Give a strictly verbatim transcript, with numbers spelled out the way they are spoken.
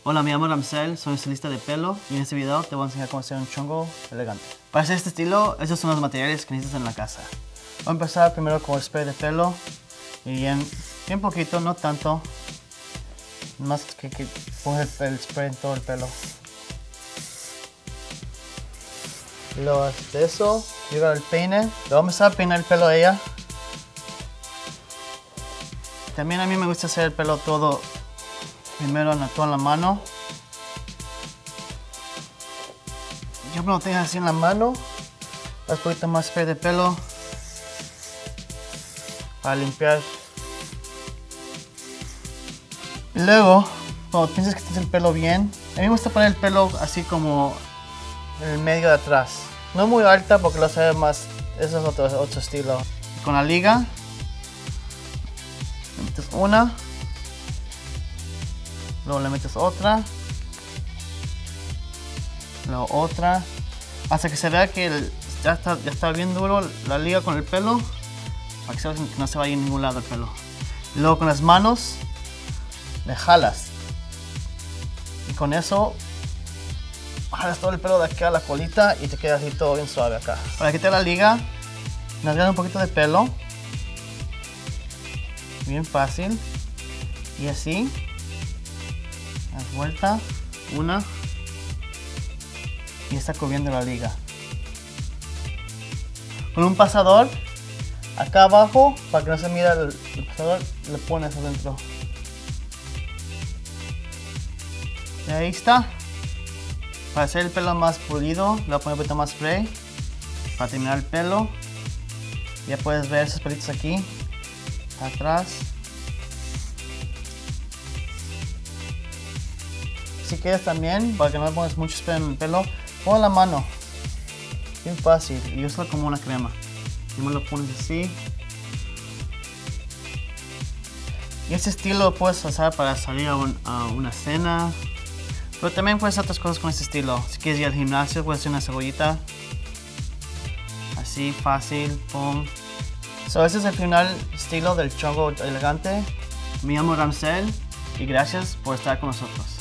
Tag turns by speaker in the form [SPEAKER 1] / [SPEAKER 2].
[SPEAKER 1] Hola, me llamo Ramsel, soy estilista de pelo y en este video te voy a enseñar cómo hacer un chongo elegante. Para hacer este estilo, estos son los materiales que necesitas en la casa. Voy a empezar primero con el spray de pelo y bien, bien poquito, no tanto, más que, que poner el spray en todo el pelo. Luego de eso, llega el peine, le voy a empezar a peinar el pelo a ella. También a mí me gusta hacer el pelo todo primero en la, todo en la mano. Yo me lo tengo así en la mano. Un poquito más spray de pelo para limpiar. Y luego, cuando piensas que tienes el pelo bien, a mí me gusta poner el pelo así como en el medio de atrás. No muy alta porque lo hace más, eso es otro, otro estilo. Con la liga, le metes una, luego le metes otra, luego otra, hasta que se vea que el, ya, está, ya está bien duro la liga con el pelo, para que se vea que no se vaya a ningún lado el pelo. Y luego con las manos, le jalas. Y con eso, jalas todo el pelo de acá a la colita y te queda así todo bien suave acá. Para quitar la liga, rasgas un poquito de pelo. Bien fácil. Y así. Das vuelta. Una. Y está cubriendo la liga. Con un pasador, acá abajo, para que no se mire el, el pasador, le pones adentro. Y ahí está. Para hacer el pelo más pulido, le voy a poner un poquito más spray. Para terminar el pelo. Ya puedes ver esos pelitos aquí. Atrás. Si quieres también, para que no le pongas mucho spray en el pelo, pon la mano. Bien fácil. Y úsalo como una crema. Y me lo pones así. Y este estilo lo puedes usar para salir a, un, a una cena. Pero también puedes hacer otras cosas con este estilo. Si quieres ir al gimnasio, puedes hacer una cebollita. Así, fácil, pum. So, este es el final estilo del chongo elegante. Me llamo Ramsel y gracias por estar con nosotros.